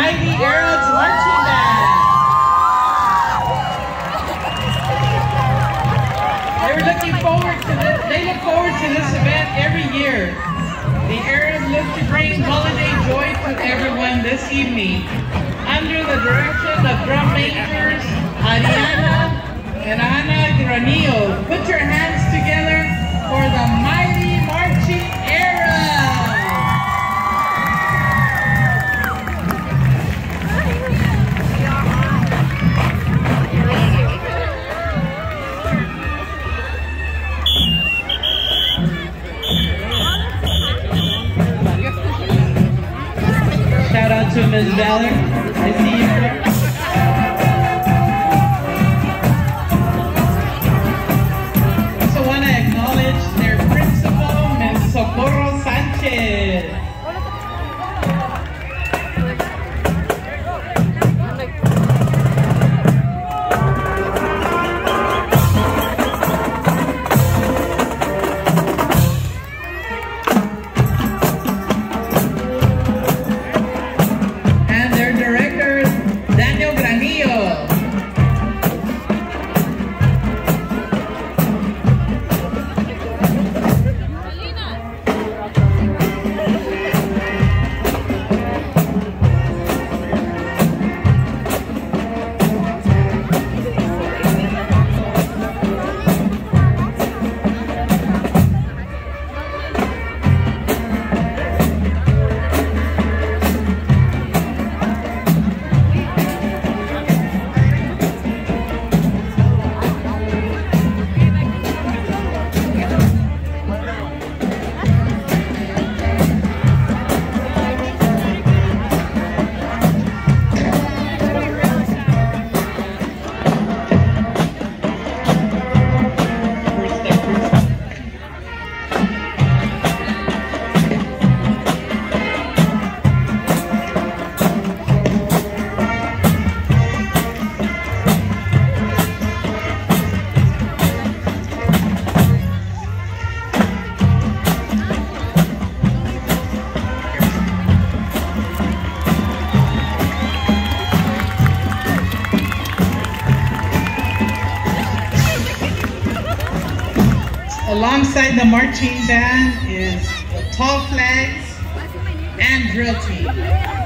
Mighty Arabs Marching Band. They look forward to this event every year. The Arabs look to bring holiday joy to everyone this evening. Under the direction of drum makers Ariana and Ana Granillo, put your hands together for the Mighty Marching Arabs. Shout out to Ms. Valor. I see you there. Also want to acknowledge their principal, Ms. Socorro Sanchez. Alongside the marching band is the tall flags and drill team.